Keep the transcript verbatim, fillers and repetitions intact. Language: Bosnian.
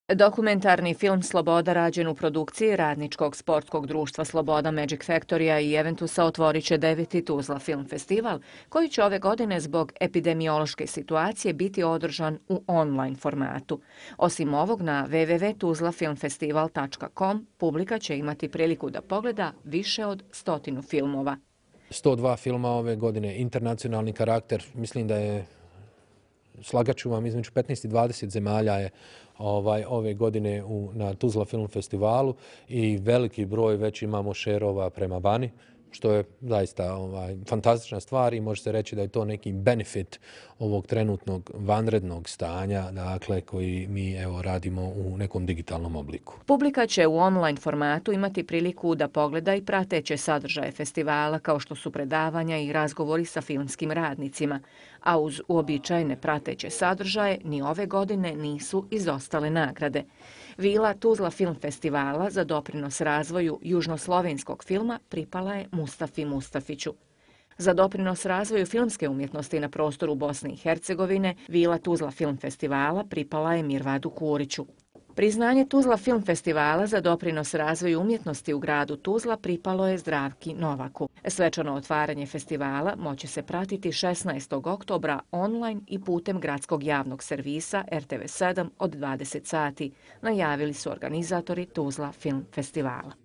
Dokumentarni film Sloboda rađen u produkciji radničkog sportskog društva Sloboda Magic Factorya i Eventusa otvorit će deveti Tuzla Film Festival, koji će ove godine zbog epidemiološke situacije biti održan u online formatu. Osim ovog, na w w w tačka tuzla film festival tačka com publika će imati priliku da pogleda više od stotinu filmova. sto dva filma ove godine, internacionalni karakter, mislim da je, slagat ću vam, između petnaest i dvadeset zemalja je ovaj, ove godine u, na Tuzla Film Festivalu i veliki broj već imamo šerova prema vani, što je zaista ovaj, fantastična stvar i može se reći da je to neki benefit ovog trenutnog vanrednog stanja, dakle, koji mi evo radimo u nekom digitalnom obliku. Publika će u online formatu imati priliku da pogleda i prateće sadržaje festivala, kao što su predavanja i razgovori sa filmskim radnicima, a uz uobičajene prateće sadržaje ni ove godine nisu izostale nagrade. Vila Tuzla Film Festivala za doprinos razvoju južnoslovenskog filma pripala je Mustafi Mustafiću. Za doprinos razvoju filmske umjetnosti na prostoru Bosne i Hercegovine, Vila Tuzla Film Festivala pripala je Mirvadu Kuriću. Priznanje Tuzla Film Festivala za doprinos razvoju umjetnosti u gradu Tuzla pripalo je Zdravki Novaku. Svečano otvaranje festivala moće se pratiti šesnaestog oktobra online i putem gradskog javnog servisa R T V sedam od dvadeset sati, najavili su organizatori Tuzla Film Festivala.